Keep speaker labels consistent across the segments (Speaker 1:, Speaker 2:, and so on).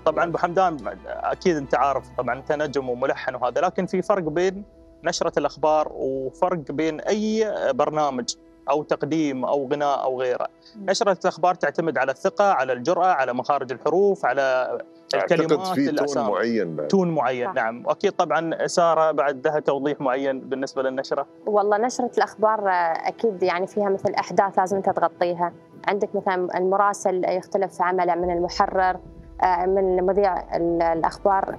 Speaker 1: طبعا ابو حمدان اكيد انت عارف، طبعا انت نجم وملحن وهذا، لكن في فرق بين نشرة الاخبار وفرق بين اي برنامج او تقديم او غناء او غيره. نشرة الاخبار تعتمد على الثقة، على الجرأة، على مخارج الحروف، على الكلمات،
Speaker 2: في تون معين بعد.
Speaker 1: تون معين نعم. واكيد طبعا ساره بعد لها توضيح معين بالنسبه للنشره.
Speaker 3: والله نشره الاخبار اكيد يعني فيها مثل احداث لازم انت تغطيها، عندك مثلا المراسل يختلف في عمله من المحرر، من مذيع الاخبار،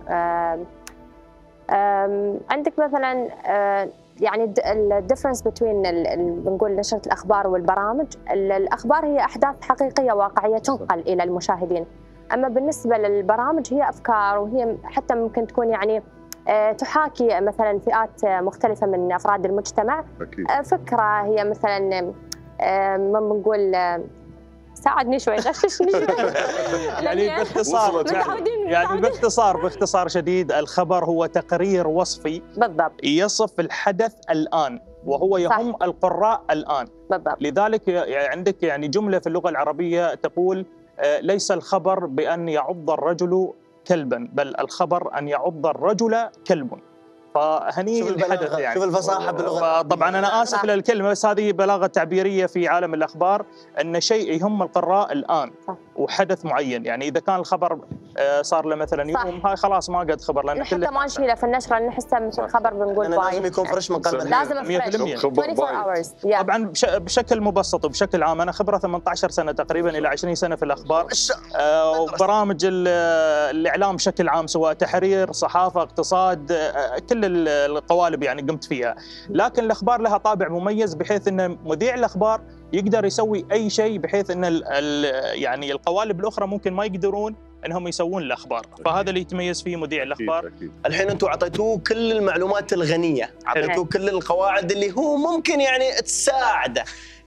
Speaker 3: عندك مثلا يعني الديفرنس بين بنقول نشره الاخبار والبرامج. الاخبار هي احداث حقيقيه واقعيه تنقل الى المشاهدين، اما بالنسبه للبرامج هي افكار، وهي حتى ممكن تكون يعني تحاكي مثلا فئات مختلفه من افراد المجتمع.
Speaker 2: أكيد.
Speaker 3: فكره هي مثلا ما بنقول ساعدني شوي غششني شوي
Speaker 1: يعني باختصار يعني باختصار شديد، الخبر هو تقرير وصفي
Speaker 3: بالضبط
Speaker 1: يصف الحدث الآن، وهو يهم صح. القراء الآن
Speaker 3: بالضبط.
Speaker 1: لذلك عندك يعني جملة في اللغة العربية تقول ليس الخبر بأن يعض الرجل كلبا، بل الخبر أن يعض الرجل كلب. فهني الحدث يعني.
Speaker 4: شوف الفصاحة باللغة.
Speaker 1: طبعا أنا آسف للكلمة، بس هذه بلاغة تعبيرية في عالم الأخبار، أن شيء يهم القراء الآن صح. وحدث معين. يعني إذا كان الخبر صار له مثلا يوم، هاي خلاص ما قد خبر، لأن
Speaker 3: حتى ما نشيله في النشرة نحسه مثل خبر بنقول
Speaker 4: لازم يكون فريش من قلب،
Speaker 3: لازم فريش 24 hours.
Speaker 1: طبعا بشكل مبسط وبشكل عام، أنا خبرة 18 سنة تقريبا إلى 20 سنة في الأخبار وبرامج الإعلام بشكل عام، سواء تحرير، صحافة، اقتصاد، كل القوالب يعني قمت فيها. لكن الأخبار لها طابع مميز، بحيث أن مذيع الأخبار يقدر يسوي أي شيء، بحيث أن يعني القوالب الأخرى ممكن ما يقدرون أنهم يسوون الأخبار. فهذا اللي يتميز فيه مذيع الأخبار.
Speaker 4: الحين أنتم أعطيتوه كل المعلومات الغنية، أعطيتوه كل القواعد اللي هو ممكن يعني تساعده.